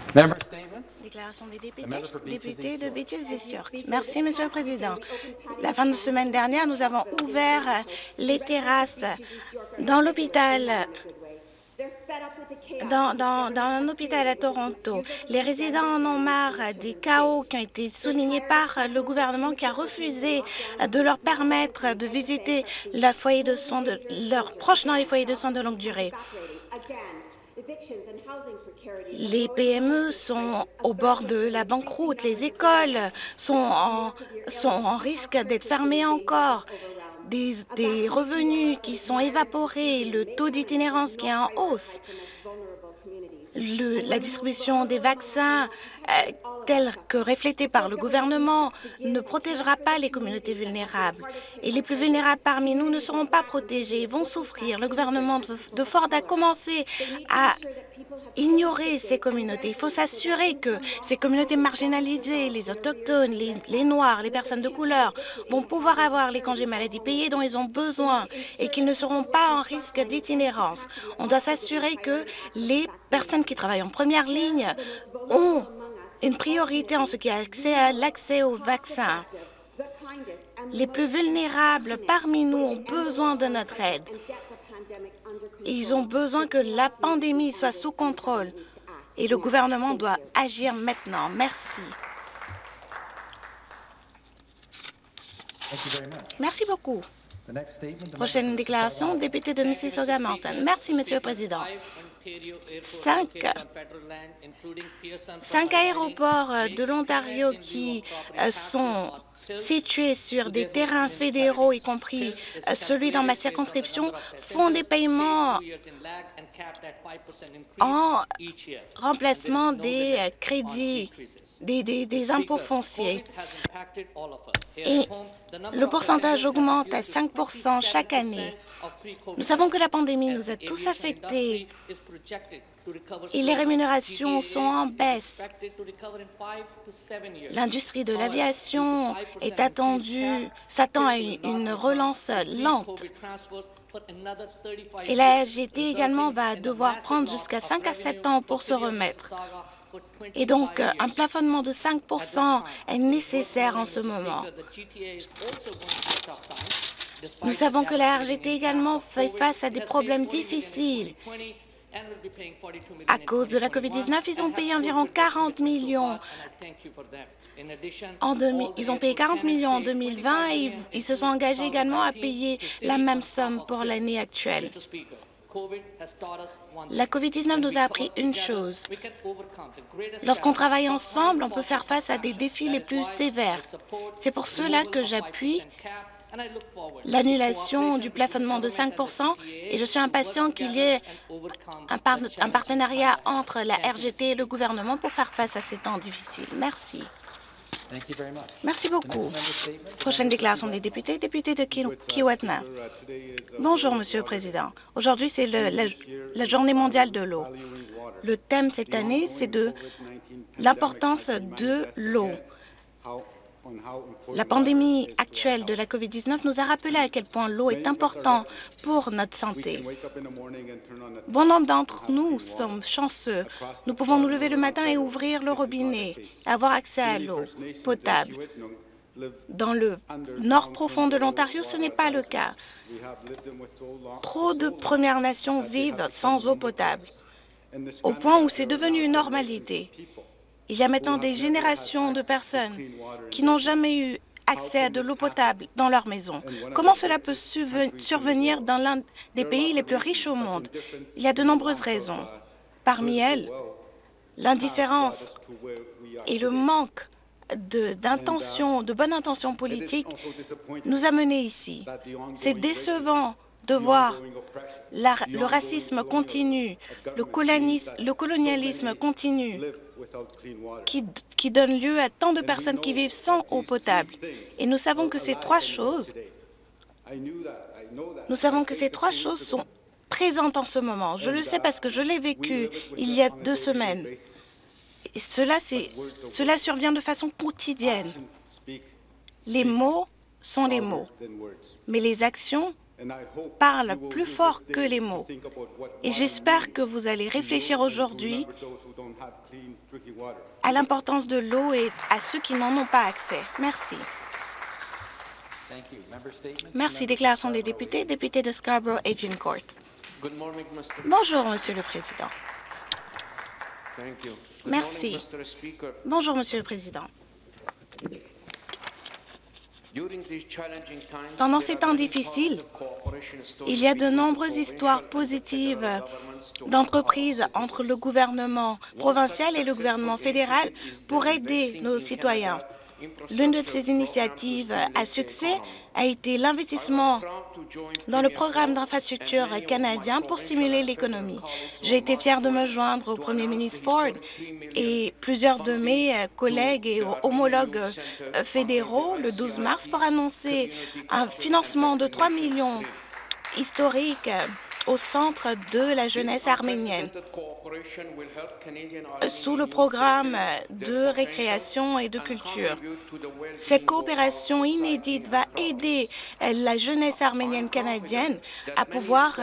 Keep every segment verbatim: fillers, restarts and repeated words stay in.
Déclaration des députés, député de Beaches et York. Merci, Monsieur le Président. La fin de semaine dernière, nous avons ouvert les terrasses dans l'hôpital Dans, dans, dans un hôpital à Toronto. Les résidents en ont marre des chaos qui ont été soulignés par le gouvernement qui a refusé de leur permettre de visiter leur foyer de soins de, leurs proches dans les foyers de soins de longue durée. Les P M E sont au bord de la banqueroute, les écoles sont en, sont en risque d'être fermées encore. Des, des revenus qui sont évaporés, le taux d'itinérance qui est en hausse, le, la distribution des vaccins euh, telle que reflétée par le gouvernement ne protégera pas les communautés vulnérables. Et les plus vulnérables parmi nous ne seront pas protégés, vont souffrir. Le gouvernement de, de Ford a commencé à ignorer ces communautés. Il faut s'assurer que ces communautés marginalisées, les autochtones, les, les Noirs, les personnes de couleur, vont pouvoir avoir les congés maladie payés dont ils ont besoin et qu'ils ne seront pas en risque d'itinérance. On doit s'assurer que les personnes qui travaillent en première ligne ont une priorité en ce qui a accès à l'accès aux vaccins. Les plus vulnérables parmi nous ont besoin de notre aide. Ils ont besoin que la pandémie soit sous contrôle et le gouvernement doit agir maintenant. Merci. Merci beaucoup. Prochaine déclaration, député de Mississauga-Mountain. Merci, Monsieur le Président. Cinq, cinq aéroports de l'Ontario qui sont situés sur des terrains fédéraux, y compris celui dans ma circonscription, font des paiements en remplacement des crédits, des, des, des impôts fonciers. Et le pourcentage augmente à cinq pour cent chaque année. Nous savons que la pandémie nous a tous affectés et les rémunérations sont en baisse. L'industrie de l'aviation est attendue, s'attend à une relance lente. Et la G T également va devoir prendre jusqu'à cinq à sept ans pour se remettre. Et donc, un plafonnement de cinq pour cent est nécessaire en ce moment. Nous savons que la R G T également fait face à des problèmes difficiles. À cause de la COVID dix-neuf, ils ont payé environ quarante millions. En deux mille, ils ont payé quarante millions en deux mille vingt et ils, ils se sont engagés également à payer la même somme pour l'année actuelle. La COVID dix-neuf nous a appris une chose. Lorsqu'on travaille ensemble, on peut faire face à des défis les plus sévères. C'est pour cela que j'appuie l'annulation du plafonnement de cinq pour cent et je suis impatient qu'il y ait un, par un partenariat entre la R G T et le gouvernement pour faire face à ces temps difficiles. Merci. Merci beaucoup. Prochaine déclaration des députés, député de Kiwetna. Bonjour, Monsieur le Président. Aujourd'hui, c'est la, la Journée mondiale de l'eau. Le thème cette année, c'est de l'importance de l'eau. La pandémie actuelle de la COVID dix-neuf nous a rappelé à quel point l'eau est importante pour notre santé. Bon nombre d'entre nous sommes chanceux. Nous pouvons nous lever le matin et ouvrir le robinet, avoir accès à l'eau potable. Dans le nord profond de l'Ontario, ce n'est pas le cas. Trop de Premières Nations vivent sans eau potable, au point où c'est devenu une normalité. Il y a maintenant des générations de personnes qui n'ont jamais eu accès à de l'eau potable dans leur maison. Comment cela peut survenir dans l'un des pays les plus riches au monde? Il y a de nombreuses raisons. Parmi elles, l'indifférence et le manque d'intention, de, de bonne intention politique nous a menés ici. C'est décevant de voir la, le racisme continu, le colonialisme, le colonialisme continu, qui, qui donne lieu à tant de personnes qui vivent sans eau potable. Et nous savons que ces trois choses, nous savons que ces trois choses sont présentes en ce moment. Je le sais parce que je l'ai vécu il y a deux semaines. Et cela, cela survient de façon quotidienne. Les mots sont les mots, mais les actions parle plus fort que les mots. Et j'espère que vous allez réfléchir aujourd'hui à l'importance de l'eau et à ceux qui n'en ont pas accès. Merci. Merci. Déclaration des députés. Député de Scarborough-Agincourt. Bonjour, Monsieur le Président. Merci. Bonjour, Monsieur le Président. Pendant ces temps difficiles, il y a de nombreuses histoires positives d'entreprises entre le gouvernement provincial et le gouvernement fédéral pour aider nos citoyens. L'une de ces initiatives à succès a été l'investissement dans le programme d'infrastructure canadien pour stimuler l'économie. J'ai été fière de me joindre au premier ministre Ford et plusieurs de mes collègues et homologues fédéraux le douze mars pour annoncer un financement de trois millions historique au centre de la jeunesse arménienne, sous le programme de récréation et de culture. Cette coopération inédite va aider la jeunesse arménienne canadienne à pouvoir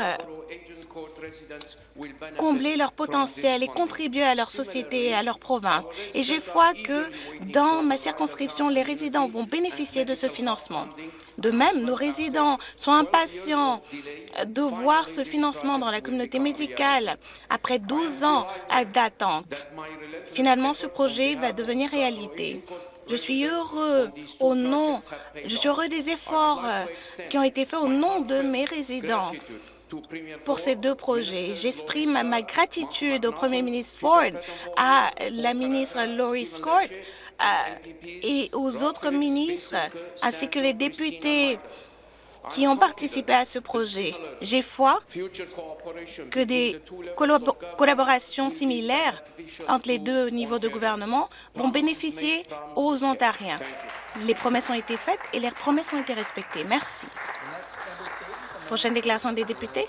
combler leur potentiel et contribuer à leur société et à leur province. Et j'ai foi que dans ma circonscription, les résidents vont bénéficier de ce financement. De même, nos résidents sont impatients de voir ce financement dans la communauté médicale après douze ans d'attente. Finalement, ce projet va devenir réalité. Je suis heureux au nom, je suis heureux des efforts qui ont été faits au nom de mes résidents pour ces deux projets. J'exprime ma gratitude au premier ministre Ford, à la ministre Laurie Scott et aux autres ministres, ainsi que les députés qui ont participé à ce projet. J'ai foi que des collab collaborations similaires entre les deux niveaux de gouvernement vont bénéficier aux Ontariens. Les promesses ont été faites et les promesses ont été respectées. Merci. Prochaine déclaration des députés.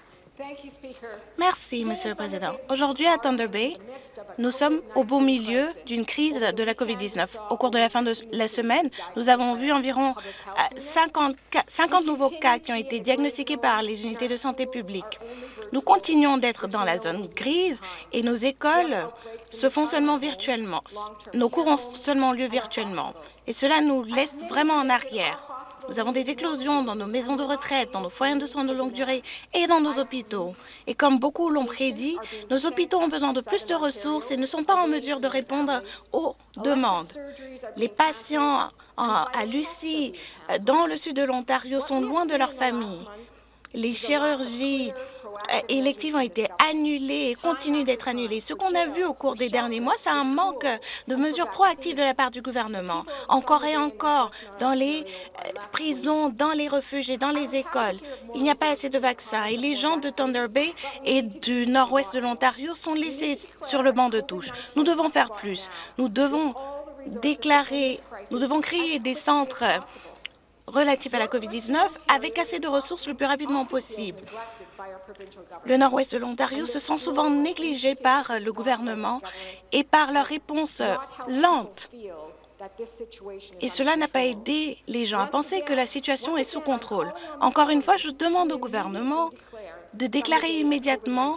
Merci, Monsieur le Président. Aujourd'hui, à Thunder Bay, nous sommes au beau milieu d'une crise de la COVID dix-neuf. Au cours de la fin de la semaine, nous avons vu environ cinquante, cinquante nouveaux cas qui ont été diagnostiqués par les unités de santé publique. Nous continuons d'être dans la zone grise et nos écoles se font seulement virtuellement. Nos cours ont seulement lieu virtuellement. Et cela nous laisse vraiment en arrière. Nous avons des éclosions dans nos maisons de retraite, dans nos foyers de soins de longue durée et dans nos hôpitaux. Et comme beaucoup l'ont prédit, nos hôpitaux ont besoin de plus de ressources et ne sont pas en mesure de répondre aux demandes. Les patients à Lucie, dans le sud de l'Ontario, sont loin de leur famille. Les chirurgies électives ont été annulées et continuent d'être annulées. Ce qu'on a vu au cours des derniers mois, c'est un manque de mesures proactives de la part du gouvernement. Encore et encore, dans les prisons, dans les refuges et dans les écoles, il n'y a pas assez de vaccins. Et les gens de Thunder Bay et du nord-ouest de l'Ontario sont laissés sur le banc de touche. Nous devons faire plus. Nous devons déclarer, nous devons créer des centres relatifs à la COVID dix-neuf avec assez de ressources le plus rapidement possible. Le nord-ouest de l'Ontario se sent souvent négligé par le gouvernement et par leur réponse lente. Et cela n'a pas aidé les gens à penser que la situation est sous contrôle. Encore une fois, je demande au gouvernement de déclarer immédiatement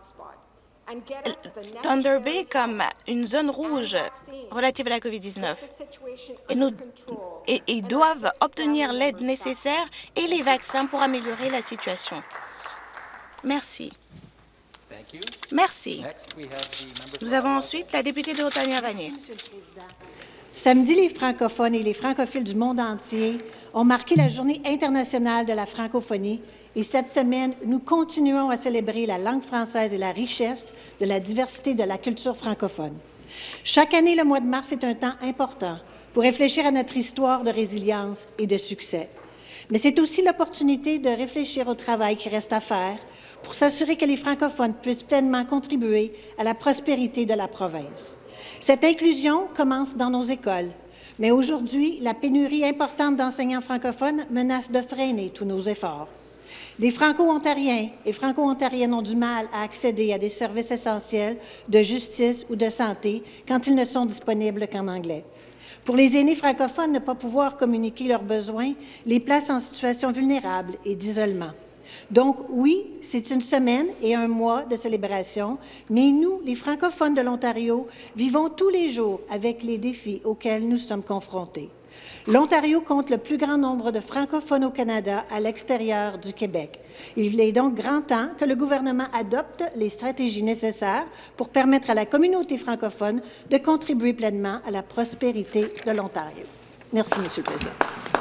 Thunder Bay comme une zone rouge relative à la COVID dix-neuf. Et nous et, et doivent obtenir l'aide nécessaire et les vaccins pour améliorer la situation. Merci. Merci. Nous avons ensuite la députée de Ottawa-Vanier. Samedi, les francophones et les francophiles du monde entier ont marqué la Journée internationale de la francophonie et cette semaine, nous continuons à célébrer la langue française et la richesse de la diversité de la culture francophone. Chaque année, le mois de mars est un temps important pour réfléchir à notre histoire de résilience et de succès. Mais c'est aussi l'opportunité de réfléchir au travail qui reste à faire pour s'assurer que les francophones puissent pleinement contribuer à la prospérité de la province. Cette inclusion commence dans nos écoles, mais aujourd'hui, la pénurie importante d'enseignants francophones menace de freiner tous nos efforts. Des Franco-Ontariens et Franco-Ontariennes ont du mal à accéder à des services essentiels de justice ou de santé quand ils ne sont disponibles qu'en anglais. Pour les aînés francophones, ne pas pouvoir communiquer leurs besoins les place en situation vulnérable et d'isolement. Donc, oui, c'est une semaine et un mois de célébration, mais nous, les francophones de l'Ontario, vivons tous les jours avec les défis auxquels nous sommes confrontés. L'Ontario compte le plus grand nombre de francophones au Canada à l'extérieur du Québec. Il est donc grand temps que le gouvernement adopte les stratégies nécessaires pour permettre à la communauté francophone de contribuer pleinement à la prospérité de l'Ontario. Merci, Monsieur le Président.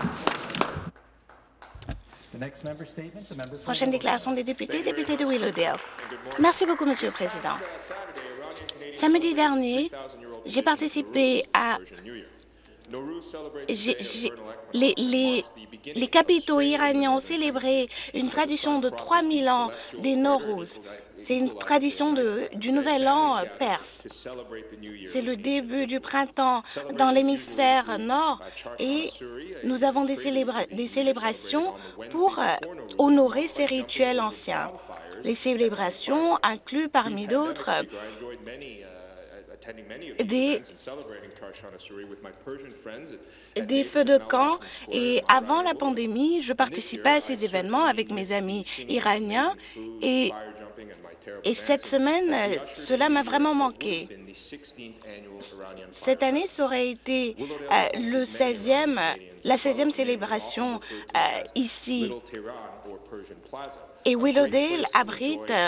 Prochaine déclaration des députés, député de Willowdale. Merci beaucoup, Monsieur le Président. Samedi dernier, j'ai participé à J'ai, j'ai, les, les, les capitaux iraniens ont célébré une tradition de trois mille ans des Nowruz. C'est une tradition de, du Nouvel An perse. C'est le début du printemps dans l'hémisphère nord et nous avons des, célébra des célébrations pour euh, honorer ces rituels anciens. Les célébrations incluent parmi d'autres Des, des feux de camp et avant la pandémie, je participais à ces événements avec mes amis iraniens et, et cette semaine, cela m'a vraiment manqué. Cette année, ça aurait été euh, le seizième, la seizième célébration euh, ici. Et Willowdale abrite euh,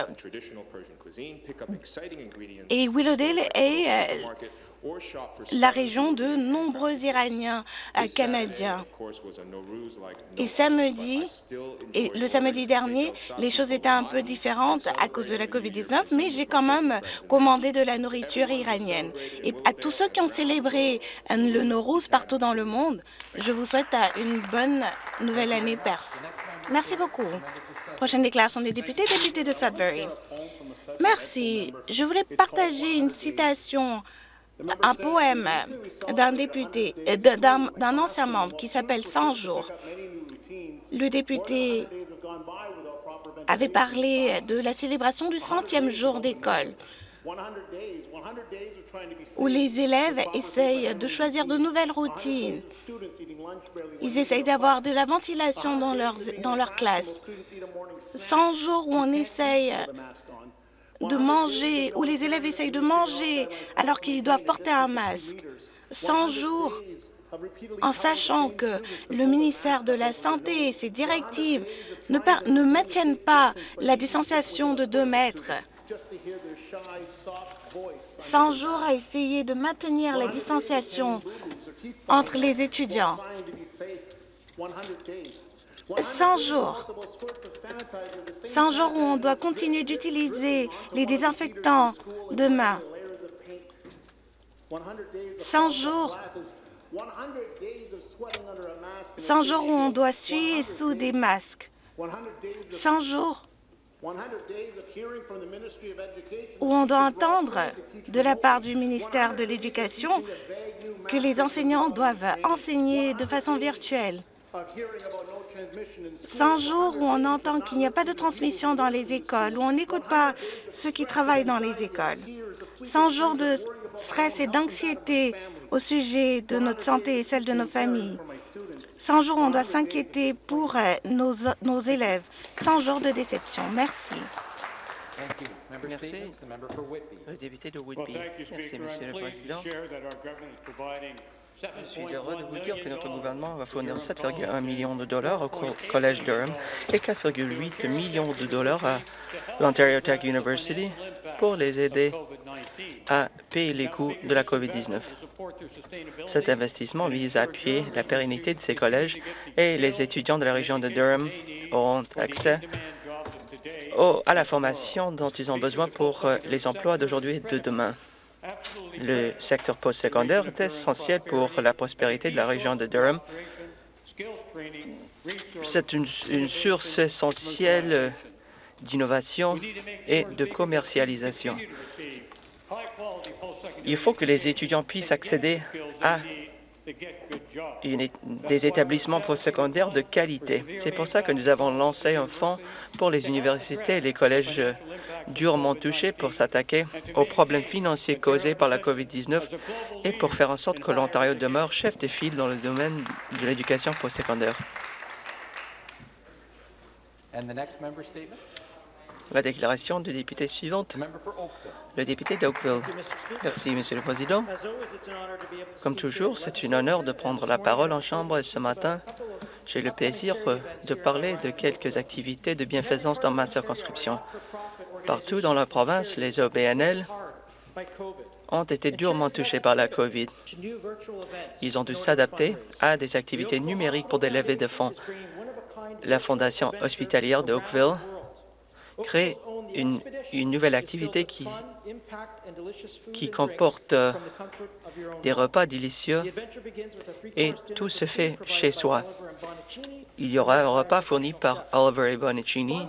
et Willowdale est euh, la région de nombreux Iraniens euh, canadiens. Et samedi, et le samedi dernier, les choses étaient un peu différentes à cause de la COVID dix-neuf, mais j'ai quand même commandé de la nourriture iranienne. Et à tous ceux qui ont célébré euh, le Nowruz partout dans le monde, je vous souhaite euh, une bonne nouvelle année perse. Merci beaucoup. Prochaine déclaration des députés, député de Sudbury. Merci. Je voulais partager une citation, un poème d'un député, d'un ancien membre qui s'appelle cent jours. Le député avait parlé de la célébration du centième jour d'école, où les élèves essayent de choisir de nouvelles routines. Ils essayent d'avoir de la ventilation dans leur, dans leur classe. cent jours où on essaye de manger, où les élèves essayent de manger alors qu'ils doivent porter un masque. cent jours en sachant que le ministère de la Santé et ses directives ne, ne maintiennent pas la distanciation de deux mètres. cent jours à essayer de maintenir la distanciation entre les étudiants. cent jours. cent jours où on doit continuer d'utiliser les désinfectants de main. cent jours. cent jours où on doit suer sous des masques. cent jours où on doit entendre de la part du ministère de l'Éducation que les enseignants doivent enseigner de façon virtuelle. cent jours où on entend qu'il n'y a pas de transmission dans les écoles, où on n'écoute pas ceux qui travaillent dans les écoles. cent jours de stress et d'anxiété au sujet de notre santé et celle de nos familles. cent jours où on doit s'inquiéter pour euh, nos, nos élèves. cent jours de déception. Merci. Merci. Le député de Whitby. Merci, Monsieur le Président. Je suis heureux de vous dire que notre gouvernement va fournir sept virgule un millions de dollars au Collège Durham et quatre virgule huit millions de dollars à l'Ontario Tech University pour les aider à payer les coûts de la COVID dix-neuf. Cet investissement vise à appuyer la pérennité de ces collèges et les étudiants de la région de Durham auront accès au, à la formation dont ils ont besoin pour les emplois d'aujourd'hui et de demain. Le secteur postsecondaire est essentiel pour la prospérité de la région de Durham. C'est une, une source essentielle d'innovation et de commercialisation. Il faut que les étudiants puissent accéder à une, des établissements postsecondaires de qualité. C'est pour ça que nous avons lancé un fonds pour les universités et les collèges durement touchés pour s'attaquer aux problèmes financiers causés par la COVID dix-neuf et pour faire en sorte que l'Ontario demeure chef de file dans le domaine de l'éducation postsecondaire. La déclaration du député suivante, le député d'Oakville. Merci, Monsieur le Président. Comme toujours, c'est un honneur de prendre la parole en Chambre et ce matin, j'ai le plaisir de parler de quelques activités de bienfaisance dans ma circonscription. Partout dans la province, les O B N L ont été durement touchés par la COVID. Ils ont dû s'adapter à des activités numériques pour des levées de fonds. La Fondation hospitalière d'Oakville crée une, une nouvelle activité qui, qui comporte euh, des repas délicieux et tout se fait chez soi. Il y aura un repas fourni par Oliver Bonicini.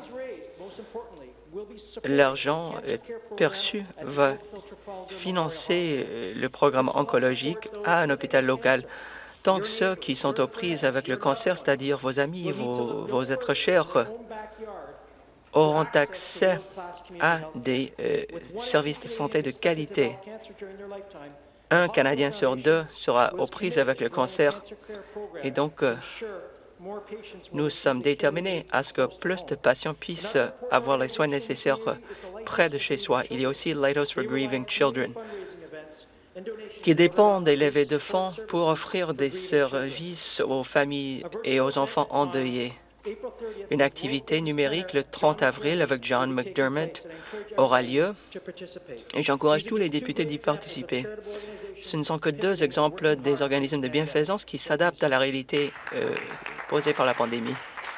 L'argent perçu va financer le programme oncologique à un hôpital local. Donc, ceux qui sont aux prises avec le cancer, c'est-à-dire vos amis, vos, vos êtres chers, auront accès à des euh, services de santé de qualité. Un Canadien sur deux sera aux prises avec le cancer et donc euh, nous sommes déterminés à ce que plus de patients puissent avoir les soins nécessaires près de chez soi. Il y a aussi Lighthouse for Grieving Children qui dépend des levées de fonds pour offrir des services aux familles et aux enfants endeuillés. Une activité numérique le trente avril avec John McDermott aura lieu et j'encourage tous les députés d'y participer. Ce ne sont que deux exemples des organismes de bienfaisance qui s'adaptent à la réalité euh, posée par la pandémie.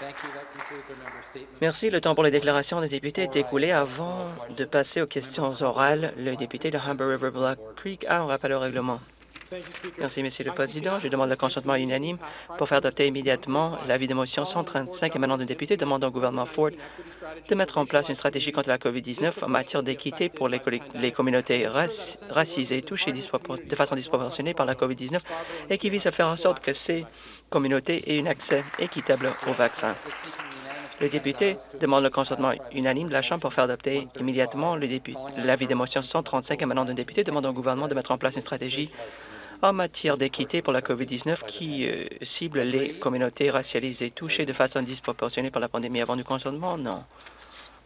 Merci. Le temps pour les déclarations des députés est écoulé. Avant de passer aux questions orales, le député de Humber River Black Creek a un rappel au règlement. Merci, Monsieur le Président. Je demande le consentement unanime pour faire adopter immédiatement l'avis de motion cent trente-cinq émanant d'un député demandant au gouvernement Ford de mettre en place une stratégie contre la COVID dix-neuf en matière d'équité pour les, les communautés raci racisées touchées de façon disproportionnée par la COVID dix-neuf et qui vise à faire en sorte que ces communautés aient un accès équitable aux vaccins. Le député demande le consentement unanime de la Chambre pour faire adopter immédiatement l'avis de motion cent trente-cinq émanant d'un député demandant au gouvernement de mettre en place une stratégie en matière d'équité pour la COVID dix-neuf qui euh, cible les communautés racialisées touchées de façon disproportionnée par la pandémie. Avant du consentement, non.